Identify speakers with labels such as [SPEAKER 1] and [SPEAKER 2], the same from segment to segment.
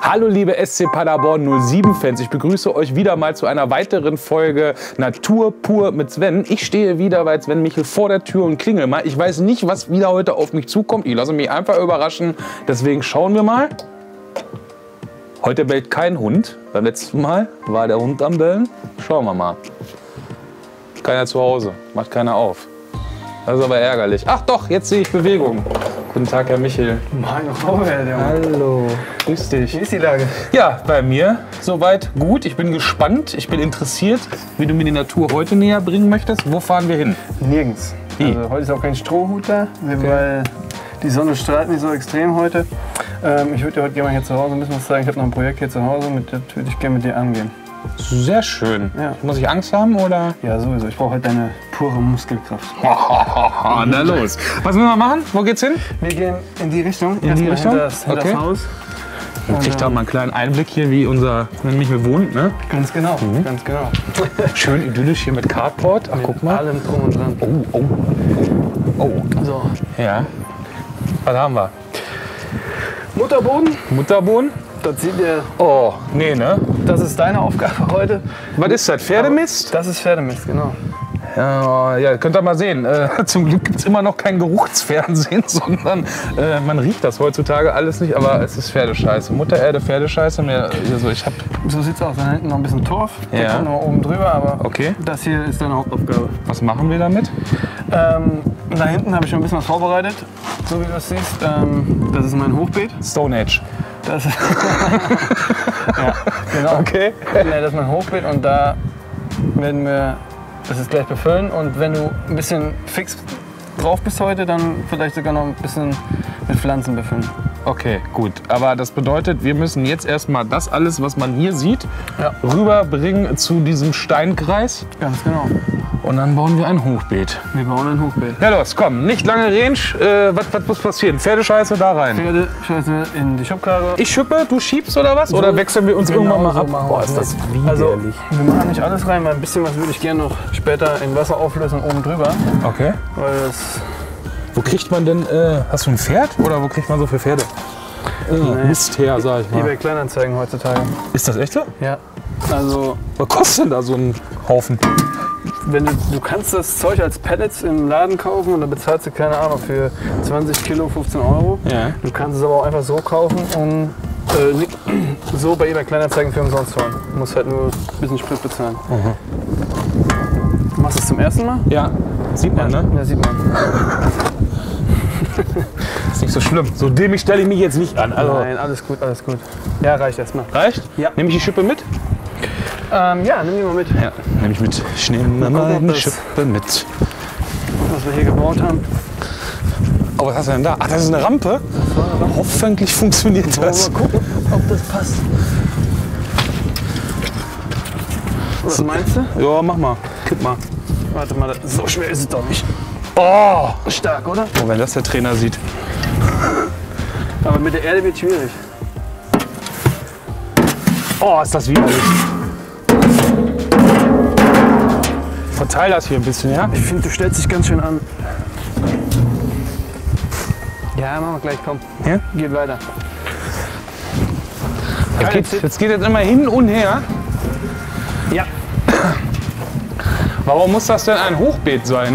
[SPEAKER 1] Hallo liebe SC Paderborn 07 Fans, ich begrüße euch wieder mal zu einer weiteren Folge Natur pur mit Sven. Ich stehe wieder bei Sven Michel vor der Tür und klingel mal. Ich weiß nicht, was wieder heute auf mich zukommt. Ich lasse mich einfach überraschen. Deswegen schauen wir mal. Heute bellt kein Hund. Beim letzten Mal war der Hund am Bellen. Schauen wir mal. Keiner zu Hause, macht keiner auf. Das ist aber ärgerlich. Ach doch, jetzt sehe ich Bewegung. Guten Tag, Herr Michel.
[SPEAKER 2] Mein Robert, ja.
[SPEAKER 1] Hallo, grüß dich.
[SPEAKER 2] Wie ist die Lage?
[SPEAKER 1] Ja, bei mir soweit gut. Ich bin gespannt, ich bin interessiert, wie du mir die Natur heute näher bringen möchtest. Wo fahren wir hin?
[SPEAKER 2] Nirgends. Also heute ist auch kein Strohhut da, weil die Sonne strahlt nicht so extrem heute. Ich würde dir heute gerne mal hier zu Hause ein bisschen was zeigen. Ich habe noch ein Projekt hier zu Hause, das würde ich gerne mit dir angehen.
[SPEAKER 1] Sehr schön.
[SPEAKER 2] Ja.
[SPEAKER 1] Muss ich Angst haben, oder?
[SPEAKER 2] Ja, sowieso. Ich brauche halt deine pure Muskelkraft.
[SPEAKER 1] Na los. Was müssen wir machen? Wo geht's hin?
[SPEAKER 2] Wir gehen in die Richtung.
[SPEAKER 1] In die Richtung?
[SPEAKER 2] Hinter das Haus.
[SPEAKER 1] Man kriegt da mal einen kleinen Einblick hier, wie unser Michel wohnt, ne?
[SPEAKER 2] Ganz genau, ganz genau.
[SPEAKER 1] Schön idyllisch hier mit Carport. Ach,
[SPEAKER 2] Mit
[SPEAKER 1] guck mal.
[SPEAKER 2] allem drum und dran.
[SPEAKER 1] Oh.
[SPEAKER 2] So.
[SPEAKER 1] Ja. Was haben wir?
[SPEAKER 2] Mutterboden,
[SPEAKER 1] Mutterbohnen?
[SPEAKER 2] das sieht ihr,
[SPEAKER 1] Oh, nee, ne?
[SPEAKER 2] das ist deine Aufgabe heute.
[SPEAKER 1] Was ist das? Pferdemist?
[SPEAKER 2] Das ist Pferdemist, genau.
[SPEAKER 1] Ja, könnt ihr mal sehen. Zum Glück gibt es immer noch kein Geruchsfernsehen, sondern man riecht das heutzutage alles nicht, aber es ist Pferdescheiße. Muttererde, Pferdescheiße.
[SPEAKER 2] So sieht's aus. Da hinten noch ein bisschen Torf. Der
[SPEAKER 1] Ja.
[SPEAKER 2] kommt noch mal oben drüber, aber
[SPEAKER 1] Okay.
[SPEAKER 2] das hier ist deine Hauptaufgabe.
[SPEAKER 1] Was machen wir damit?
[SPEAKER 2] Da hinten habe ich schon ein bisschen was vorbereitet, so wie du das siehst. Das ist mein Hochbeet.
[SPEAKER 1] Stone Age.
[SPEAKER 2] Das ja, genau.
[SPEAKER 1] Okay.
[SPEAKER 2] Nee, das ist mein Hochbeet und da werden wir das jetzt gleich befüllen. Und wenn du ein bisschen fix drauf bist heute, dann vielleicht sogar noch ein bisschen mit Pflanzen befüllen.
[SPEAKER 1] Okay, gut. Aber das bedeutet, wir müssen jetzt erstmal das alles, was man hier sieht,
[SPEAKER 2] Ja.
[SPEAKER 1] rüberbringen zu diesem Steinkreis.
[SPEAKER 2] Ganz genau.
[SPEAKER 1] Und dann bauen wir ein Hochbeet.
[SPEAKER 2] Wir bauen ein Hochbeet.
[SPEAKER 1] Ja los, komm, nicht lange Range. Was muss passieren? Pferdescheiße da rein.
[SPEAKER 2] Pferde scheiße in die Schubkarre.
[SPEAKER 1] Ich schippe, du schiebst oder was? Oder wechseln wir uns irgendwann mal
[SPEAKER 2] so
[SPEAKER 1] ab?
[SPEAKER 2] machen
[SPEAKER 1] Boah,
[SPEAKER 2] wir's
[SPEAKER 1] ist das
[SPEAKER 2] nicht. Also,
[SPEAKER 1] widerlich.
[SPEAKER 2] wir machen nicht alles rein, weil ein bisschen was würde ich gerne noch später in Wasser auflösen oben drüber.
[SPEAKER 1] Okay.
[SPEAKER 2] Weil das
[SPEAKER 1] Wo kriegt man denn, hast du ein Pferd oder wo kriegt man so für Pferde? Mist her, sag ich mal.
[SPEAKER 2] eBay Kleinanzeigen heutzutage.
[SPEAKER 1] Ist das echt so?
[SPEAKER 2] Ja. Also,
[SPEAKER 1] Was kostet denn da so ein Haufen?
[SPEAKER 2] wenn du kannst das Zeug als Pellets im Laden kaufen und dann bezahlst du, keine Ahnung, für 20 Kilo 15 Euro.
[SPEAKER 1] Ja.
[SPEAKER 2] Du kannst es aber auch einfach so kaufen und so bei eBay Kleinanzeigen für umsonst fahren. Du musst halt nur ein bisschen Sprit bezahlen. Machst du es zum ersten Mal?
[SPEAKER 1] Ja, sieht man, ne?
[SPEAKER 2] Ja, sieht man.
[SPEAKER 1] Ist nicht so schlimm. So dämlich stelle ich mich jetzt nicht an. Also,
[SPEAKER 2] Nein, alles gut, alles gut. Ja, reicht erstmal.
[SPEAKER 1] reicht?
[SPEAKER 2] Ja.
[SPEAKER 1] Nehme ich die Schippe mit?
[SPEAKER 2] Ja, nimm die mal mit,
[SPEAKER 1] Ja, nehme ich mit. Ich nehme
[SPEAKER 2] gucken, ob
[SPEAKER 1] meine
[SPEAKER 2] das-
[SPEAKER 1] Schippe mit.
[SPEAKER 2] was wir hier gebaut haben.
[SPEAKER 1] Oh, was hast du denn da? Ach, das ist eine Rampe? Hoffentlich funktioniert das.
[SPEAKER 2] Mal gucken, ob das passt. Was meinst du?
[SPEAKER 1] Ja, mach mal. Kipp mal.
[SPEAKER 2] Warte mal, so schwer ist es doch nicht.
[SPEAKER 1] Oh!
[SPEAKER 2] Stark, oder?
[SPEAKER 1] Oh, wenn das der Trainer sieht.
[SPEAKER 2] Aber mit der Erde wird schwierig.
[SPEAKER 1] Oh, ist das widerlich. Verteil das hier ein bisschen, ja?
[SPEAKER 2] Ich finde, du stellst dich ganz schön an. Ja, machen wir gleich, komm.
[SPEAKER 1] Ja?
[SPEAKER 2] Geht weiter.
[SPEAKER 1] Jetzt geht jetzt immer hin und her.
[SPEAKER 2] Ja.
[SPEAKER 1] Warum muss das denn ein Hochbeet sein?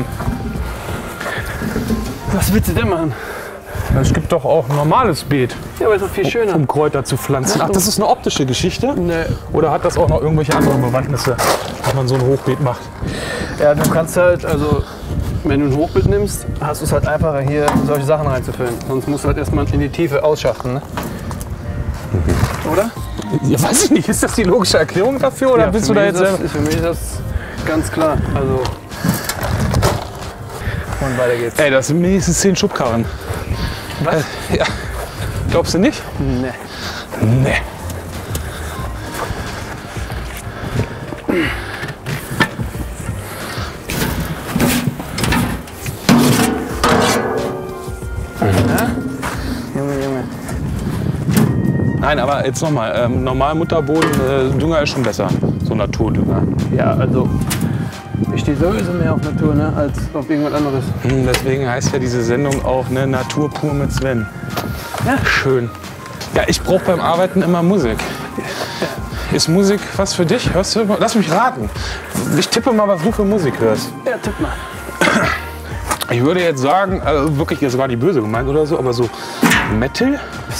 [SPEAKER 2] Was willst du denn machen?
[SPEAKER 1] Es gibt doch auch ein normales Beet,
[SPEAKER 2] Ja, aber ist doch viel schöner.
[SPEAKER 1] um Kräuter zu pflanzen. Ach, das ist eine optische Geschichte?
[SPEAKER 2] Nee.
[SPEAKER 1] Oder hat das auch noch irgendwelche anderen Bewandtnisse, dass man so ein Hochbeet macht?
[SPEAKER 2] Ja, du kannst halt, also wenn du ein Hochbeet nimmst, hast du es halt einfacher, hier solche Sachen reinzufüllen. Sonst musst du halt erstmal in die Tiefe ausschachten, ne? Oder?
[SPEAKER 1] Ja, weiß ich nicht. Ist das die logische Erklärung dafür? Oder
[SPEAKER 2] Ja,
[SPEAKER 1] bist
[SPEAKER 2] für
[SPEAKER 1] du da
[SPEAKER 2] mich
[SPEAKER 1] jetzt
[SPEAKER 2] ist
[SPEAKER 1] selber?
[SPEAKER 2] das, für mich ist das ganz klar. Also. Und weiter geht's.
[SPEAKER 1] Ey, das sind mindestens 10 Schubkarren.
[SPEAKER 2] Was?
[SPEAKER 1] Ja. Glaubst du nicht?
[SPEAKER 2] Nee.
[SPEAKER 1] Nee.
[SPEAKER 2] Junge.
[SPEAKER 1] Nein, aber jetzt nochmal. Normal Mutterboden, Dünger ist schon besser. So Naturdünger.
[SPEAKER 2] Ja, also ich stehe sowieso mehr auf Natur, ne, als auf irgendwas anderes.
[SPEAKER 1] Deswegen heißt ja diese Sendung auch, ne, Natur pur mit Sven.
[SPEAKER 2] Ja.
[SPEAKER 1] Schön. Ja, ich brauche beim Arbeiten immer Musik. Ist Musik was für dich? Hörst du? Lass mich raten. Ich tippe mal, was du für Musik hörst.
[SPEAKER 2] Ja, tipp mal.
[SPEAKER 1] Ich würde jetzt sagen, also wirklich, jetzt gar nicht böse gemeint oder so, aber so Metal?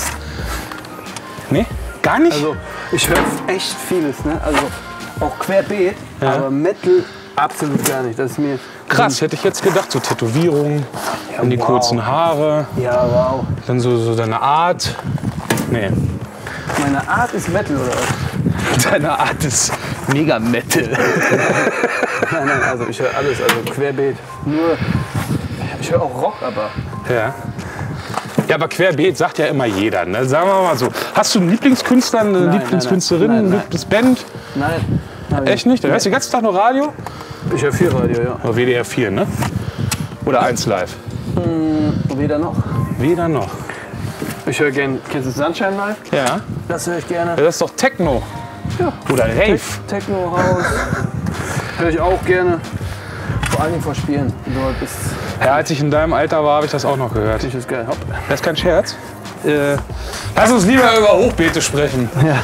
[SPEAKER 1] Nee, gar nicht?
[SPEAKER 2] Also, ich höre echt vieles, ne? Also, auch querbeet, aber Metal absolut gar nicht. Das ist mir
[SPEAKER 1] krass, hätte ich jetzt gedacht, so Tätowierungen, dann die kurzen Haare,
[SPEAKER 2] ja, wow.
[SPEAKER 1] dann so deine Art. Nee.
[SPEAKER 2] Meine Art ist Metal, oder was?
[SPEAKER 1] Deine Art ist mega Metal.
[SPEAKER 2] Nein, also ich höre alles, also querbeet. Nur, ich höre auch Rock, aber...
[SPEAKER 1] Ja. Ja, aber querbeet sagt ja immer jeder, ne? Sagen wir mal so. Hast du einen Lieblingskünstler, eine Lieblingskünstlerin, eine Lieblingsband?
[SPEAKER 2] Nein.
[SPEAKER 1] Echt nicht? Dann hörst du den ganzen Tag nur Radio?
[SPEAKER 2] Ich höre viel Radio, ja.
[SPEAKER 1] Oder WDR 4, ne? Oder 1 Live?
[SPEAKER 2] Weder noch.
[SPEAKER 1] Weder noch.
[SPEAKER 2] Ich höre gerne, kennst du Sunshine Live?
[SPEAKER 1] Ja.
[SPEAKER 2] Das höre ich gerne.
[SPEAKER 1] Ja, das ist doch Techno.
[SPEAKER 2] Ja.
[SPEAKER 1] Oder Rave.
[SPEAKER 2] Techno, House. Höre ich auch gerne. Vor allem vor Spielen.
[SPEAKER 1] Ja, als ich in deinem Alter war, habe ich das auch noch gehört.
[SPEAKER 2] Das ist geil. Hopp.
[SPEAKER 1] Das ist kein Scherz. Lass uns lieber über Hochbeete sprechen.
[SPEAKER 2] Ja.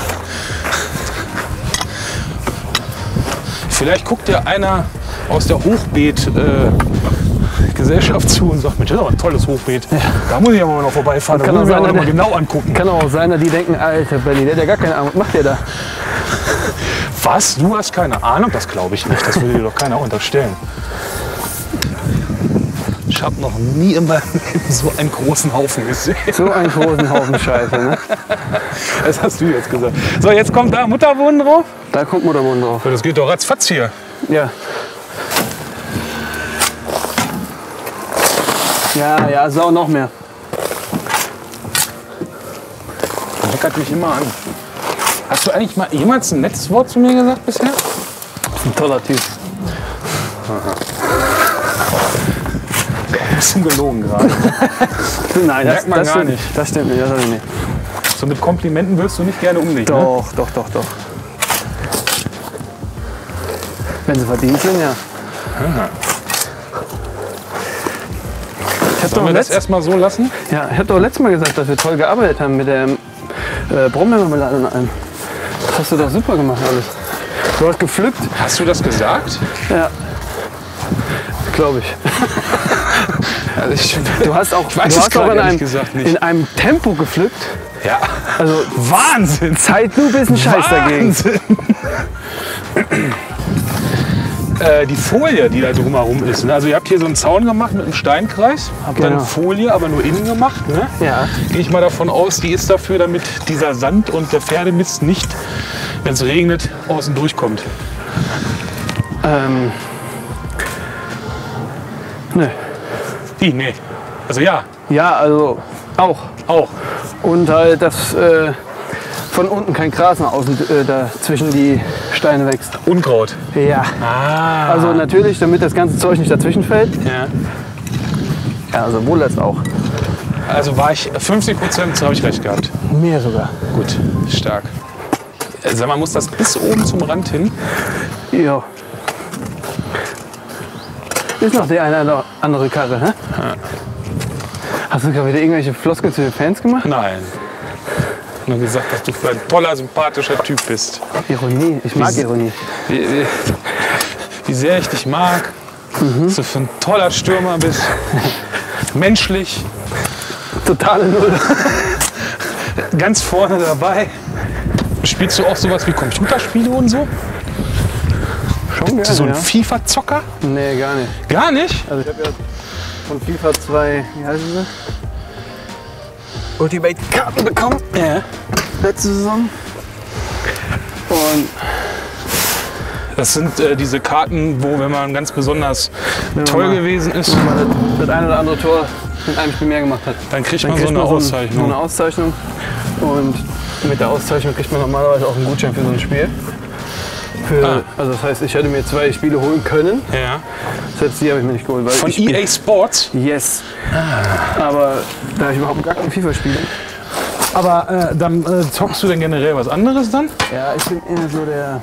[SPEAKER 1] Vielleicht guckt ja einer aus der Hochbeet-Gesellschaft zu und sagt, Mensch, das ist aber ein tolles Hochbeet. Ja. Da muss ich aber mal noch vorbeifahren, da muss ich mir aber noch mal genau angucken.
[SPEAKER 2] Kann auch sein, dass die denken, Alter, Benni, der hat ja gar keine Ahnung. Was macht der da?
[SPEAKER 1] Was? Du hast keine Ahnung? Das glaube ich nicht. Das würde dir doch keiner unterstellen. Ich habe noch nie in meinem Leben so einen großen Haufen gesehen.
[SPEAKER 2] So einen großen Haufen Scheiße, ne?
[SPEAKER 1] Das hast du jetzt gesagt. So, jetzt kommt da Mutterbohnen drauf.
[SPEAKER 2] Da kommt Mutterbohnen drauf.
[SPEAKER 1] Das geht doch ratzfatz hier.
[SPEAKER 2] Ja. Ja, sau noch mehr.
[SPEAKER 1] Das meckert mich immer an. Hast du eigentlich mal jemals ein nettes Wort zu mir gesagt bisher?
[SPEAKER 2] Das ist ein toller Typ.
[SPEAKER 1] Ein bisschen gelogen gerade.
[SPEAKER 2] Nein,
[SPEAKER 1] merkt man gar nicht.
[SPEAKER 2] Das stimmt nicht, das stimmt nicht.
[SPEAKER 1] So mit Komplimenten willst du nicht gerne um dich,
[SPEAKER 2] Doch. Wenn sie verdient sind, ja.
[SPEAKER 1] Sollen wir das erstmal so lassen?
[SPEAKER 2] Ja, ich habe doch letztes Mal gesagt, dass wir toll gearbeitet haben mit der Brombeermarmelade und allem. Das hast du doch super gemacht alles. Du hast gepflückt.
[SPEAKER 1] Hast du das gesagt?
[SPEAKER 2] Ja. Glaube ich.
[SPEAKER 1] Also
[SPEAKER 2] du hast auch, in einem Tempo gepflückt.
[SPEAKER 1] Ja.
[SPEAKER 2] Also
[SPEAKER 1] Wahnsinn.
[SPEAKER 2] Zeitlupe ist ein Scheiß dagegen.
[SPEAKER 1] Die Folie, die da drumherum ist. Ne? Also ihr habt hier so einen Zaun gemacht mit einem Steinkreis, habt dann Folie, aber nur innen gemacht. Ne?
[SPEAKER 2] Ja.
[SPEAKER 1] Gehe ich mal davon aus, die ist dafür, damit dieser Sand und der Pferdemist nicht, wenn es regnet, außen durchkommt.
[SPEAKER 2] Ne.
[SPEAKER 1] Wie? Nee. Also ja.
[SPEAKER 2] Ja, also auch. Und halt, dass von unten kein Gras nach außen da zwischen die Steine wächst.
[SPEAKER 1] Unkraut.
[SPEAKER 2] Ja.
[SPEAKER 1] Ah.
[SPEAKER 2] Also natürlich, damit das ganze Zeug nicht dazwischen fällt.
[SPEAKER 1] Ja.
[SPEAKER 2] Ja, also wohl das auch.
[SPEAKER 1] Also war ich 50%, so habe ich recht gehabt.
[SPEAKER 2] Mehr sogar.
[SPEAKER 1] Gut, stark. Sag mal, muss das bis oben zum Rand hin?
[SPEAKER 2] Ja. Ist noch die eine oder andere Karre, hä?
[SPEAKER 1] Ja.
[SPEAKER 2] Hast du gerade wieder irgendwelche Floskeln zu den Fans gemacht?
[SPEAKER 1] Nein. Nur gesagt, dass du für ein toller, sympathischer Typ bist.
[SPEAKER 2] Ironie, ich mag Ironie.
[SPEAKER 1] Wie sehr ich dich mag, dass du für ein toller Stürmer bist. Menschlich.
[SPEAKER 2] Totale Null.
[SPEAKER 1] Ganz vorne dabei. Spielst du auch sowas wie Computerspiele und so?
[SPEAKER 2] Schon
[SPEAKER 1] Bist du so ein
[SPEAKER 2] gerne,
[SPEAKER 1] FIFA-Zocker?
[SPEAKER 2] Nee, gar nicht.
[SPEAKER 1] Gar nicht?
[SPEAKER 2] Also ich habe ja von FIFA 2, wie heißen sie? Ultimate-Karten bekommen.
[SPEAKER 1] Ja.
[SPEAKER 2] Letzte Saison. Und
[SPEAKER 1] das sind diese Karten, wo, wenn man ganz besonders toll gewesen ist,
[SPEAKER 2] wenn man das ein oder andere Tor mit einem Spiel mehr gemacht hat,
[SPEAKER 1] dann kriegt man so eine Auszeichnung.
[SPEAKER 2] So eine Auszeichnung. Und mit der Auszeichnung kriegt man normalerweise auch einen Gutschein für so ein Spiel. Also das heißt, ich hätte mir 2 Spiele holen können.
[SPEAKER 1] Ja.
[SPEAKER 2] Selbst die habe ich mir nicht geholt. Weil
[SPEAKER 1] von EA Sports?
[SPEAKER 2] Yes. Aber da ich überhaupt gar kein FIFA spiele.
[SPEAKER 1] Aber dann zockst du denn generell was anderes dann?
[SPEAKER 2] Ja, ich bin eher so der...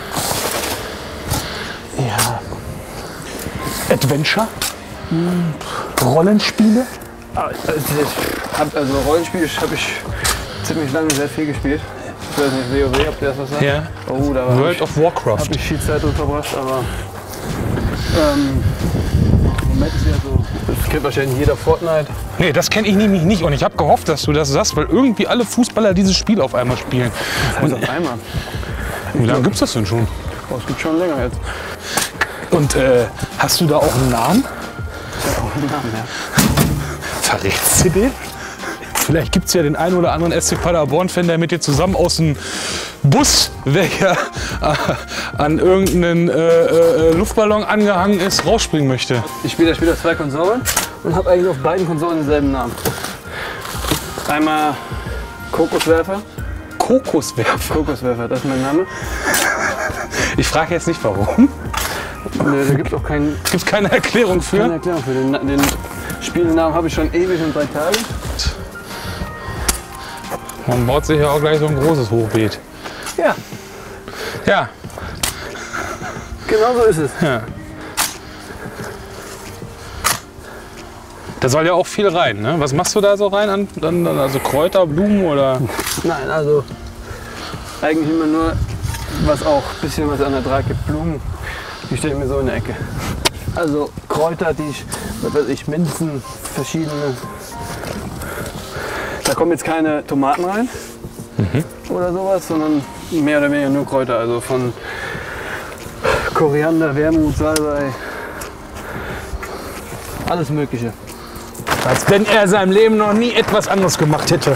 [SPEAKER 2] Ja.
[SPEAKER 1] Adventure? Rollenspiele?
[SPEAKER 2] Also Rollenspiele habe ich ziemlich lange sehr viel gespielt. Ich weiß nicht, WoW, ob der das was sagt?
[SPEAKER 1] Ja.
[SPEAKER 2] Oh, da war
[SPEAKER 1] World of Warcraft.
[SPEAKER 2] Hab ich viel Zeit drin verbracht, aber im Moment ist ja so, das kennt wahrscheinlich jeder Fortnite.
[SPEAKER 1] Nee, das kenne ich nämlich nicht und ich habe gehofft, dass du das sagst, weil irgendwie alle Fußballer dieses Spiel auf einmal spielen.
[SPEAKER 2] Das heißt auf einmal.
[SPEAKER 1] Wie lange gibt es das denn schon?
[SPEAKER 2] Oh, es gibt schon länger jetzt.
[SPEAKER 1] Und hast du da auch einen Namen?
[SPEAKER 2] Ich habe auch einen Namen, ja.
[SPEAKER 1] Verrätst du den? Vielleicht gibt es ja den einen oder anderen SC Paderborn-Fan, der mit dir zusammen aus dem Bus, welcher an irgendeinen Luftballon angehangen ist, rausspringen möchte.
[SPEAKER 2] Ich spiele auf 2 Konsolen und habe eigentlich auf beiden Konsolen denselben Namen. Einmal Kokoswerfer.
[SPEAKER 1] Kokoswerfer?
[SPEAKER 2] Kokoswerfer, das ist mein Name.
[SPEAKER 1] Ich frage jetzt nicht warum.
[SPEAKER 2] Nö, da gibt es auch keinen.
[SPEAKER 1] Gibt es keine Erklärung für?
[SPEAKER 2] Keine Erklärung für. Den Spielnamen habe ich schon ewig und 3 Tage.
[SPEAKER 1] Man baut sich ja auch gleich so ein großes Hochbeet.
[SPEAKER 2] Ja,
[SPEAKER 1] Ja.
[SPEAKER 2] genau so ist es.
[SPEAKER 1] Ja. Da soll ja auch viel rein, ne? Was machst du da so rein? Also Kräuter, Blumen oder?
[SPEAKER 2] Nein, also eigentlich immer nur, was auch ein bisschen was an der Draht gibt. Blumen, die stelle ich mir so in der Ecke. Also Kräuter, die ich, was weiß ich, Minzen, verschiedene. Da kommen jetzt keine Tomaten rein oder sowas, sondern mehr oder weniger nur Kräuter. Also von Koriander, Wermut, Salbei, alles Mögliche.
[SPEAKER 1] Als wenn er in seinem Leben noch nie etwas anderes gemacht hätte.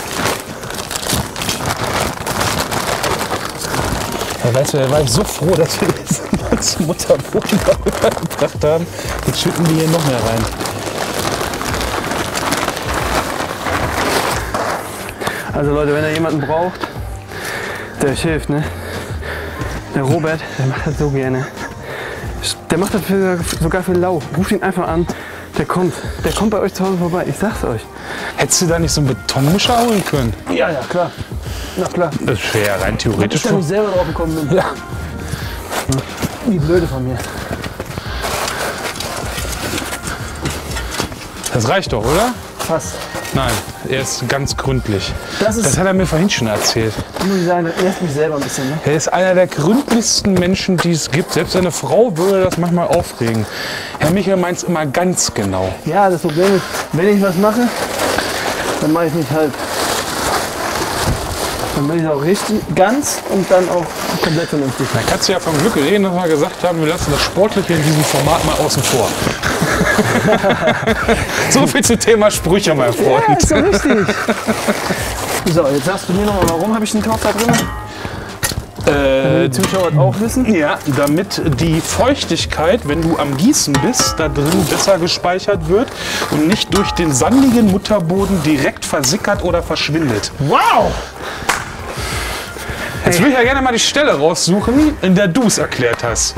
[SPEAKER 1] Ja, weißt du, da war ich so froh, dass wir diesen ganzen Mutterboden darüber gebracht haben. Jetzt schütten wir hier noch mehr rein.
[SPEAKER 2] Also Leute, wenn ihr jemanden braucht, der euch hilft, ne? Der Robert, der macht das so gerne. Der macht das sogar für lau. Ruft ihn einfach an, der kommt bei euch zu Hause vorbei, ich sag's euch.
[SPEAKER 1] Hättest du da nicht so einen Betonmischer holen können?
[SPEAKER 2] Ja, ja, klar. Na klar.
[SPEAKER 1] Das wäre ja rein theoretisch.
[SPEAKER 2] Ich da nicht selber drauf gekommen bin.
[SPEAKER 1] Ja.
[SPEAKER 2] Wie blöde von mir.
[SPEAKER 1] Das reicht doch, oder?
[SPEAKER 2] Fast.
[SPEAKER 1] Nein, er ist ganz gründlich.
[SPEAKER 2] Das ist,
[SPEAKER 1] Das hat er mir vorhin schon erzählt.
[SPEAKER 2] muss ich sagen, das lässt mich selber ein bisschen, ne?
[SPEAKER 1] Er ist einer der gründlichsten Menschen, die es gibt. Selbst seine Frau würde das manchmal aufregen. Herr Michael meint es immer ganz genau.
[SPEAKER 2] Ja, das Problem ist, wenn ich was mache, dann mache ich nicht halb. Dann mache ich es auch richtig, ganz und dann auch komplett vernünftig.
[SPEAKER 1] Da kannst du ja vom Glück reden, dass wir gesagt haben, wir lassen das Sportliche in diesem Format mal außen vor. So viel zum Thema Sprüche, mein Freund.
[SPEAKER 2] Ja, ist so richtig. So, jetzt sagst du mir noch mal, warum habe ich den Topf da drin? Damit die Zuschauer das auch wissen.
[SPEAKER 1] Ja, damit die Feuchtigkeit, wenn du am Gießen bist, da drin besser gespeichert wird und nicht durch den sandigen Mutterboden direkt versickert oder verschwindet.
[SPEAKER 2] Wow!
[SPEAKER 1] Jetzt will ich ja gerne mal die Stelle raussuchen, in der du es erklärt hast.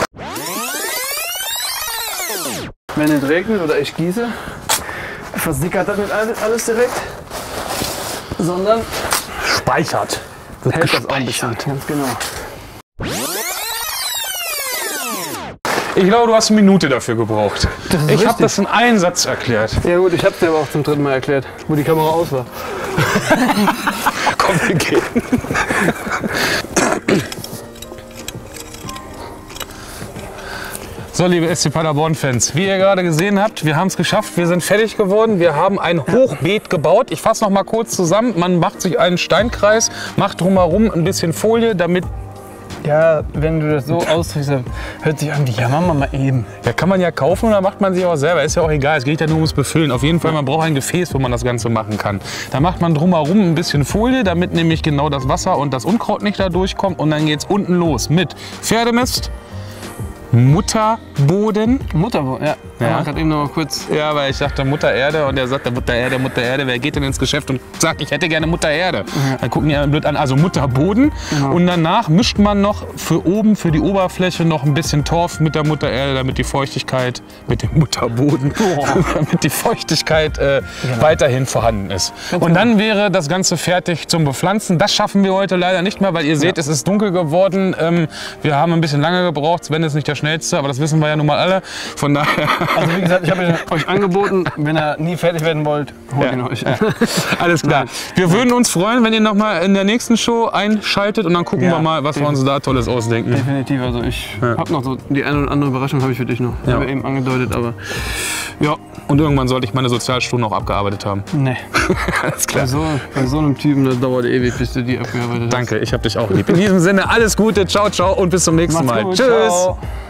[SPEAKER 2] Wenn es regnet oder ich gieße, versickert das nicht alles direkt, sondern
[SPEAKER 1] Speichert.
[SPEAKER 2] hält das auch ein bisschen. Ganz genau.
[SPEAKER 1] Ich glaube, du hast eine Minute dafür gebraucht.
[SPEAKER 2] Das ist
[SPEAKER 1] Ich habe
[SPEAKER 2] richtig.
[SPEAKER 1] das in einem Satz erklärt.
[SPEAKER 2] Ja gut, ich habe es dir aber auch zum 3. Mal erklärt, wo die Kamera aus war.
[SPEAKER 1] Komm, wir gehen. So, liebe SC Paderborn-Fans, wie ihr gerade gesehen habt, wir haben es geschafft, wir sind fertig geworden, wir haben ein Hochbeet gebaut. Ich fasse noch mal kurz zusammen, man macht sich einen Steinkreis, macht drumherum ein bisschen Folie, damit...
[SPEAKER 2] Ja, wenn du das so ausdrückst, hört sich an wie, ja, machen wir mal eben.
[SPEAKER 1] Ja, kann man ja kaufen oder macht man sich auch selber, ist ja auch egal, es geht ja nur ums Befüllen. Auf jeden Fall, man braucht ein Gefäß, wo man das Ganze machen kann. Da macht man drumherum ein bisschen Folie, damit nämlich genau das Wasser und das Unkraut nicht da durchkommt. Und dann geht es unten los mit Pferdemist, Mutterboden.
[SPEAKER 2] Mutterboden, ja.
[SPEAKER 1] Ja.
[SPEAKER 2] Gerade eben noch mal kurz.
[SPEAKER 1] Ja, weil ich dachte Mutter Erde und er sagt Mutter Erde, wer geht denn ins Geschäft und sagt, ich hätte gerne Mutter Erde. Dann gucken die einen blöd an, also Mutterboden. Und danach mischt man noch für oben, für die Oberfläche noch ein bisschen Torf mit der Mutter Erde, damit die Feuchtigkeit, mit dem Mutterboden, damit die Feuchtigkeit weiterhin vorhanden ist. Und dann wäre das Ganze fertig zum Bepflanzen. Das schaffen wir heute leider nicht mehr, weil ihr seht, es ist dunkel geworden. Wir haben ein bisschen lange gebraucht. Sven ist nicht der Schnellste, aber das wissen wir ja nun mal alle. Von daher.
[SPEAKER 2] Also wie gesagt, ich habe euch angeboten, wenn ihr nie fertig werden wollt, holt ihn euch.
[SPEAKER 1] Alles klar. Wir würden uns freuen, wenn ihr noch mal in der nächsten Show einschaltet und dann gucken wir mal, was wir uns da Tolles ausdenken.
[SPEAKER 2] Definitiv, also ich habe noch so die eine oder andere Überraschung habe ich für dich noch. Ja. Habe ich eben angedeutet, aber ja.
[SPEAKER 1] Und irgendwann sollte ich meine Sozialstunden auch abgearbeitet haben.
[SPEAKER 2] Nee.
[SPEAKER 1] Alles klar.
[SPEAKER 2] Bei so einem Typen, das dauert ewig, bis du die abgearbeitet hast.
[SPEAKER 1] Danke, ich hab dich auch lieb. In diesem Sinne, alles Gute, ciao, ciao und bis zum nächsten Mal.
[SPEAKER 2] Gut,
[SPEAKER 1] Tschüss.
[SPEAKER 2] ciao.